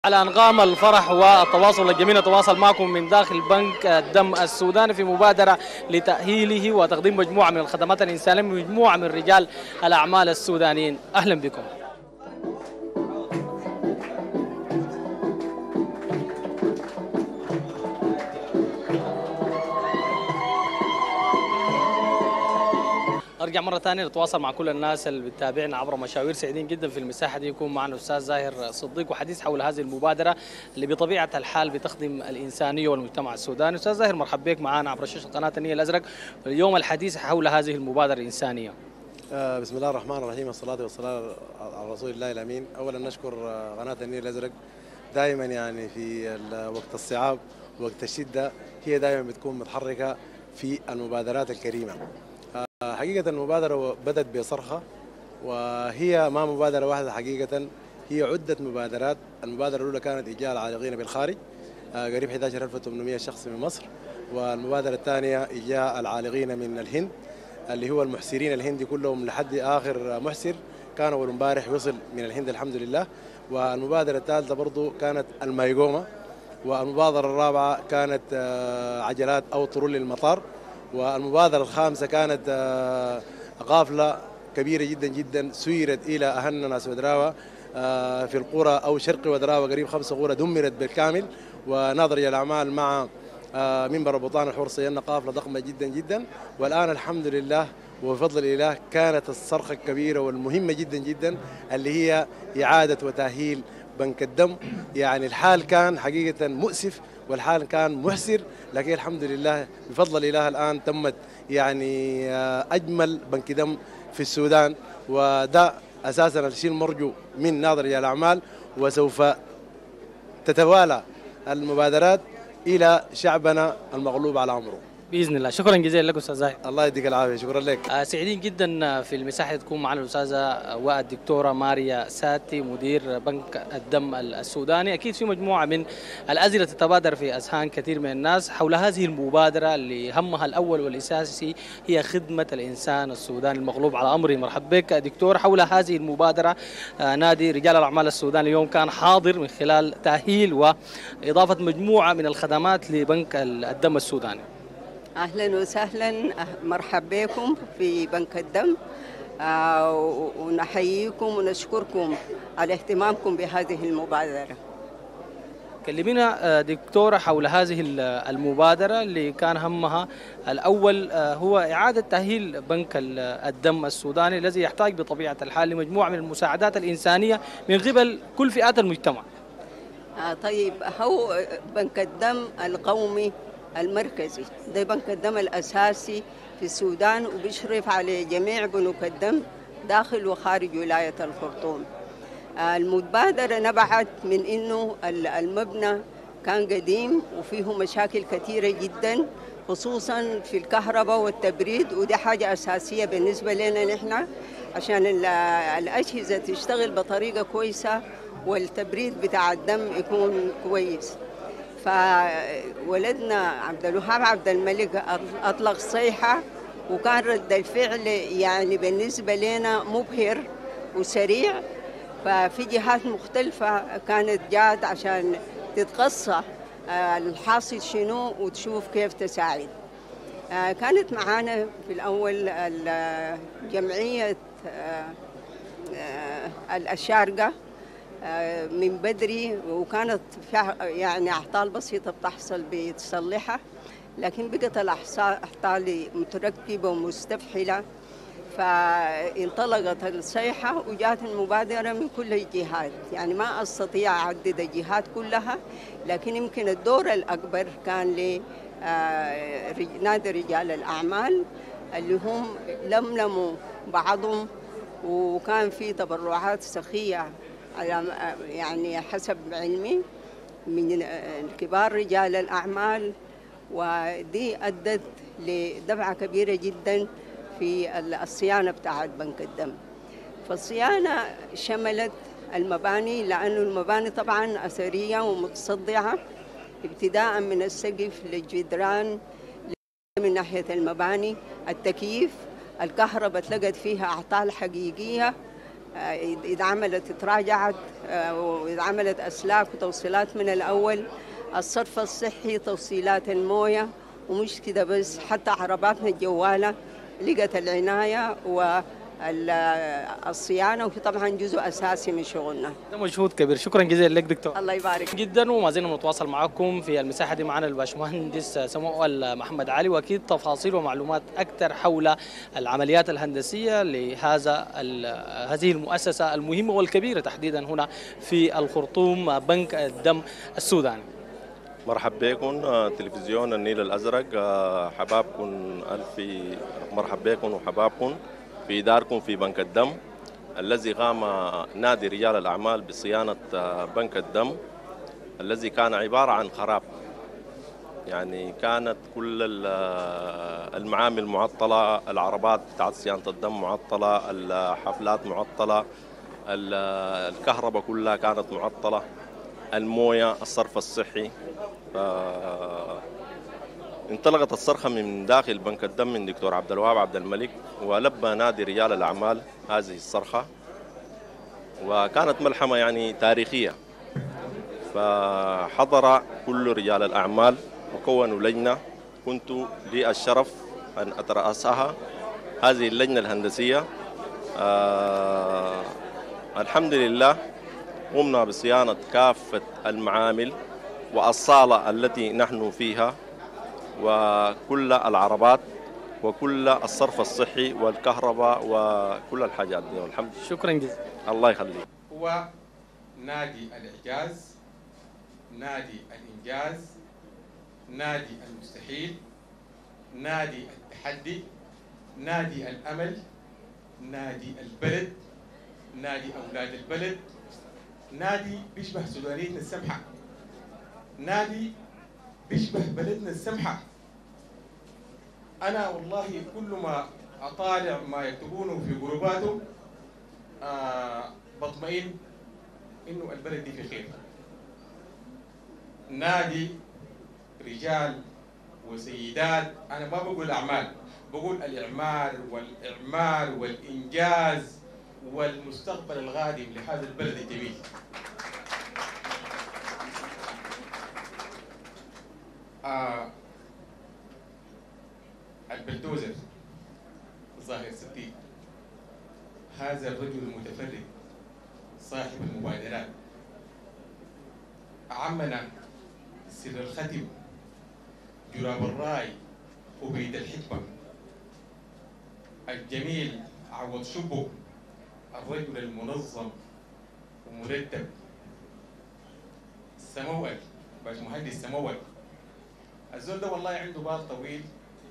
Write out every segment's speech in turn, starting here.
على أنغام الفرح والتواصل الجميل نتواصل معكم من داخل بنك الدم السوداني في مبادرة لتأهيله وتقديم مجموعة من الخدمات الإنسانية من مجموعة من رجال الأعمال السودانيين. أهلا بكم. ارجع مره ثانيه نتواصل مع كل الناس اللي بتتابعنا عبر مشاوير. سعيدين جدا في المساحه دي يكون معنا الاستاذ زاهر صديق وحديث حول هذه المبادره اللي بطبيعه الحال بتخدم الانسانيه والمجتمع السوداني. استاذ زاهر مرحبا بك معنا عبر شاشه قناه النيل الازرق. اليوم الحديث حول هذه المبادره الانسانيه. بسم الله الرحمن الرحيم، والصلاة والسلام على رسول الله الأمين. أولا نشكر قناة النيل الأزرق دائما، يعني في وقت الصعاب ووقت الشدة هي دائما بتكون متحركة في المبادرات الكريمة. حقيقة المبادرة بدأت بصرخة، وهي ما مبادرة واحدة، حقيقة هي عدة مبادرات. المبادرة الأولى كانت إيجاء العالقين بالخارج، قريب 11800 شخص من مصر. والمبادرة الثانية إيجاء العالقين من الهند، اللي هو المحسرين الهندي كلهم لحد آخر محسر كان أول امبارح وصل من الهند الحمد لله. والمبادرة الثالثة برضو كانت المايقومة. والمبادرة الرابعة كانت عجلات أو طرول للمطار. والمبادرة الخامسة كانت قافلة كبيرة جدا جدا سيرت إلى أهلنا ناس ودراوة في القرى أو شرق ودراوة، قريب 5 قرى دمرت بالكامل. وناظر الأعمال مع منبر بطان الحور صينا قافلة ضخمة جدا جدا. والآن الحمد لله وبفضل الإله كانت الصرخة الكبيرة والمهمة جدا جدا اللي هي إعادة وتأهيل بنك الدم. يعني الحال كان حقيقة مؤسف والحال كان محسر، لكن الحمد لله بفضل الإله الآن تمت يعني أجمل بنك دم في السودان. وده أساسا الشيء المرجو من ناظر الأعمال، وسوف تتوالى المبادرات إلى شعبنا المغلوب على أمره باذن الله. شكرا جزيلا لك استاذ زاهر. الله يديك العافيه. شكرا لك. سعيدين جدا في المساحه تكون معنا الاستاذه والدكتوره ماريا ساتي مدير بنك الدم السوداني. اكيد في مجموعه من الاسئله تتبادر في اذهان كثير من الناس حول هذه المبادره اللي همها الاول والاساسي هي خدمه الانسان السوداني المغلوب على امره. مرحبا بك دكتور. حول هذه المبادره نادي رجال الاعمال السوداني اليوم كان حاضر من خلال تاهيل واضافه مجموعه من الخدمات لبنك الدم السوداني. أهلا وسهلا، مرحبا بكم في بنك الدم. ونحييكم ونشكركم على اهتمامكم بهذه المبادرة. كلمينا دكتورة حول هذه المبادرة اللي كان همها الأول هو إعادة تأهيل بنك الدم السوداني الذي يحتاج بطبيعة الحال لمجموعة من المساعدات الإنسانية من قبل كل فئات المجتمع. طيب، هو بنك الدم القومي المركزي ده بنك الدم الأساسي في السودان، وبيشرف على جميع بنوك الدم داخل وخارج ولاية الخرطوم. المبادرة نبعت من إنه المبنى كان قديم وفيه مشاكل كثيرة جدا، خصوصا في الكهرباء والتبريد، ودي حاجة أساسية بالنسبة لنا نحن عشان الأجهزة تشتغل بطريقة كويسة والتبريد بتاع الدم يكون كويس. فولدنا عبد الوهاب عبد الملك أطلق صيحة، وكان رد الفعل يعني بالنسبة لنا مبهر وسريع. ففي جهات مختلفة كانت جات عشان تتقصى الحاصل شنو وتشوف كيف تساعد. كانت معانا في الأول جمعية الشارقة من بدري، وكانت يعني أعطال بسيطة بتحصل بتصلحها، لكن بقت الأعطال متركبة ومستفحلة. فانطلقت الصيحة وجات المبادرة من كل الجهات. يعني ما أستطيع أعدد الجهات كلها، لكن يمكن الدور الأكبر كان لنادي رجال الأعمال اللي هم لملموا بعضهم، وكان في تبرعات سخية يعني حسب علمي من كبار رجال الأعمال، ودي أدت لدفعة كبيرة جدا في الصيانة بتاعت بنك الدم. فالصيانة شملت المباني، لأنه المباني طبعا أثرية ومتصدعة، ابتداء من السقف للجدران من ناحية المباني. التكييف، الكهرباء تلقت فيها أعطال حقيقية، إذا عملت تراجعت، وإذا عملت أسلاك وتوصيلات من الأول، الصرف الصحي، توصيلات الموية، ومش كده بس، حتى عرباتنا الجوالة لقت العناية والصيانة، وطبعا جزء أساسي من شغلنا. ده مجهود كبير. شكرا جزيلا لك دكتور. الله يبارك جدا. وما زلنا نتواصل معكم في المساحه دي. معنا الباشمهندس سموئل محمد علي، واكيد تفاصيل ومعلومات اكثر حول العمليات الهندسيه هذه المؤسسه المهمه والكبيره تحديدا هنا في الخرطوم، بنك الدم السوداني. مرحبا بكم تلفزيون النيل الأزرق، حبابكم ألف مرحبا بكم وحبابكم في داركم في بنك الدم الذي قام نادي رجال الأعمال بصيانة بنك الدم الذي كان عبارة عن خراب. يعني كانت كل المعامل معطلة، العربات بتاعت صيانة الدم معطلة، الحفلات معطلة، الكهرباء كلها كانت معطلة، الموية، الصرف الصحي. انطلقت الصرخة من داخل بنك الدم من دكتور عبد الوهاب عبد الملك، ولبى نادي رجال الأعمال هذه الصرخة، وكانت ملحمة يعني تاريخية. فحضر كل رجال الأعمال وكونوا لجنة، كنت لي الشرف أن أترأسها هذه اللجنة الهندسية. الحمد لله قمنا بصيانة كافة المعامل والصالة التي نحن فيها، وكل العربات، وكل الصرف الصحي والكهرباء وكل الحاجات دي، والحمد لله. شكرا جزيلا. الله يخليك. هو نادي الإعجاز، نادي الإنجاز، نادي المستحيل، نادي التحدي، نادي الأمل، نادي البلد، نادي أولاد البلد، نادي بيشبه سودانيتنا السمحة، نادي بيشبه بلدنا السمحة. أنا والله كل ما أطالع ما يكتبونه في جروباتهم بطمئن إنه البلد دي في خير. نادي رجال وسيدات، أنا ما بقول أعمال، بقول الإعمار والإعمار والإنجاز والمستقبل القادم لهذا البلد الجميل. البلدوزر ظاهر ستين، هذا الرجل المتفرد صاحب المبادرات، عمنا سر الختم، جراب الراي، وبيت الحكمة، الجميل عوض شبه، الرجل المنظم ومرتب، سموئل، باشمهندس سموئل. الزول ده والله عنده بال طويل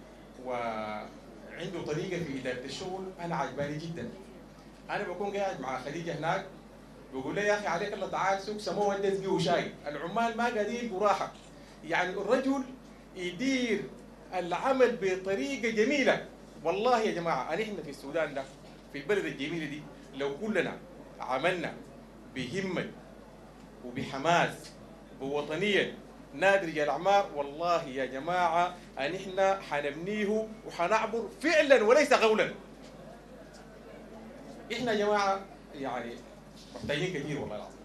وعنده طريقة في إدارة الشغل أنا عجباني جدا. أنا بكون قاعد مع خديجة هناك بقول لي يا أخي عليك الله تعال سوق سموئل ده سقيه شاي، العمال ما قادرين يلقوا راحة. يعني الرجل يدير العمل بطريقة جميلة. والله يا جماعة نحن في السودان ده، في البلد الجميلة دي، لو كلنا عملنا بهمة وبحماس ووطنيا نادي رجال الأعمال، والله يا جماعة نحن حنبنيه وحنعبر فعلا وليس قولا. احنا يا جماعة يعني محتاجين كثير والله العظيم.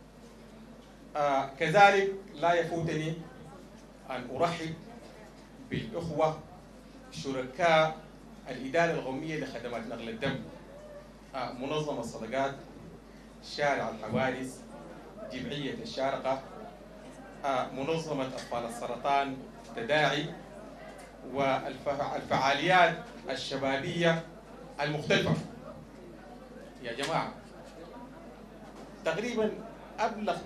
كذلك لا يفوتني أن أرحب بالأخوة شركاء الإدارة القومية لخدمات نقل الدم، منظمة الصدقات، شارع الحوادث، جمعية الشارقة، منظمة أطفال السرطان تداعي، والفعاليات الشبابية المختلفة. يا جماعة تقريبا أبلغ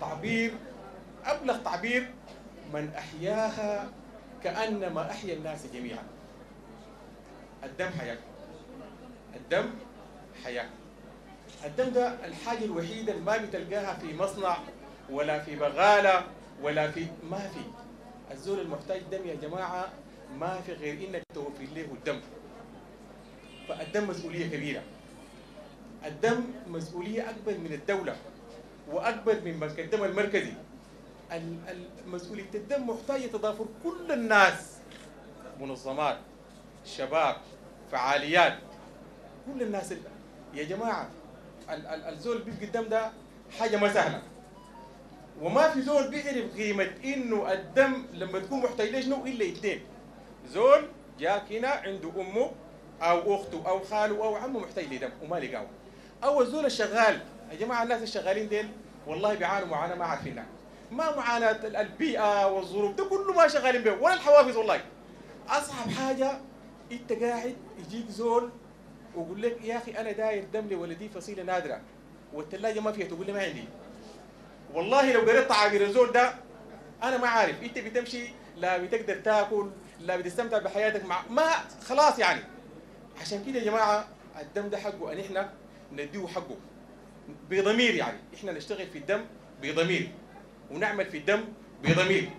تعبير من أحياها كأنما أحيا الناس جميعا. الدم حياة، الدم حياة. الدم ده الحاجة الوحيدة اللي ما بتلقاها في مصنع ولا في بغالة ولا في، ما في. الزول المحتاج دم يا جماعة ما في غير إنك توفر له الدم. فالدم مسؤولية كبيرة. الدم مسؤولية أكبر من الدولة وأكبر من بنك الدم المركزي. مسؤولية الدم محتاجة تضافر كل الناس، منظمات، شباب، فعاليات، كل الناس. يا جماعة الزول بيبقى الدم ده حاجه ما سهله، وما في زول بيعرف قيمه انه الدم لما تكون محتاج له شنو الا اثنين. زول جاك هنا عنده امه او اخته او خاله او عمه محتاج لدم وما لقاه. اول زول الشغال يا جماعه، الناس الشغالين ديل والله بيعانوا معاناه ما عارفينها، ما معاناه البيئه والظروف ده كله ما شغالين به ولا الحوافز. والله اصعب حاجه انت قاعد يجيك زول ويقول لك يا اخي انا داير دم لولدي فصيله نادره والثلاجه ما فيها، تقول لي ما عندي. والله لو قريت تعابير الزول ده انا ما عارف انت بتمشي لا بتقدر تاكل لا بتستمتع بحياتك مع ما خلاص يعني. عشان كده يا جماعه الدم ده حقه ان احنا نديه حقه بضمير، يعني احنا نشتغل في الدم بضمير ونعمل في الدم بضمير.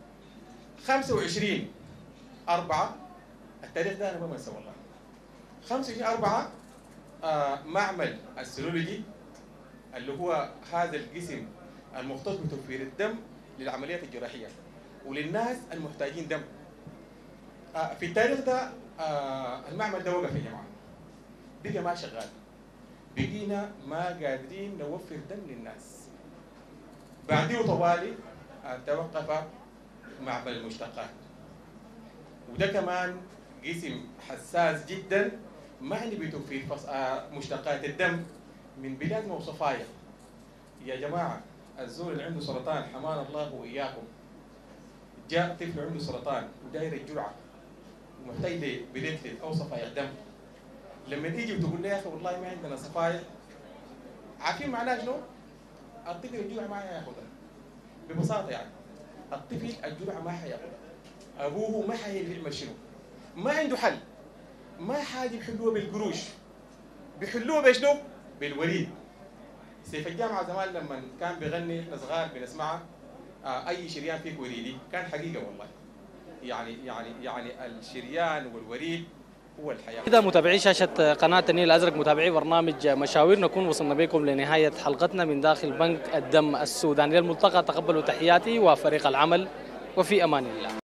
25/4 التاريخ ده انا ما بنسى والله. 25/4 معمل السيرولوجي اللي هو هذا القسم المختص بتوفير الدم للعمليات الجراحيه وللناس المحتاجين دم. في التاريخ ده المعمل ده وقف يا جماعه، بقى ما شغال، بقينا ما قادرين نوفر دم للناس. بعديه طوالي توقف معمل المشتقات، وده كمان قسم حساس جدا معني بتوفير مشتقات الدم من بلاد وصفايا. يا جماعه الزول اللي عنده سرطان حمانا الله واياكم، جاء طفل عنده سرطان وداير الجرعه ومحتاج لبليتلت او صفايا دم، لما تيجي وتقول له يا اخي والله ما عندنا صفايا، عارفين معناه شنو؟ الطفل الجرعه ما حياخذها ببساطه يعني. الطفل الجرعه ما حياخذها، ابوه ما حيعمل شنو؟ ما عنده حل، ما حاجه بيحلوها بالقروش، بيحلوها بشنو؟ بالوريد. سيف الجامعه زمان لما كان بيغني احنا صغار بنسمعها اي شريان فيك وريدي، كان حقيقه والله. يعني الشريان والوريد هو الحياه. كده متابعي شاشه قناه النيل الازرق، متابعي برنامج مشاوير، نكون وصلنا بكم لنهايه حلقتنا من داخل بنك الدم السوداني. للملتقى تقبلوا تحياتي وفريق العمل، وفي امان الله.